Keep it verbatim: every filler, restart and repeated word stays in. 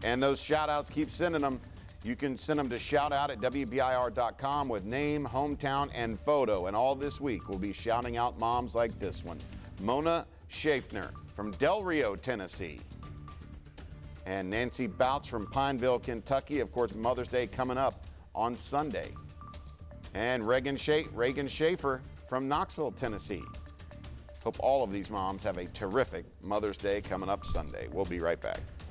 And those shout outs, keep sending them. You can send them to shoutout at W B I R dot com with name, hometown, and photo. And all this week, we'll be shouting out moms like this one. Mona Schaffner from Del Rio, Tennessee. And Nancy Bouts from Pineville, Kentucky. Of course, Mother's Day coming up on Sunday. And Reagan, Scha Reagan Schaefer from Knoxville, Tennessee. Hope all of these moms have a terrific Mother's Day coming up Sunday. We'll be right back.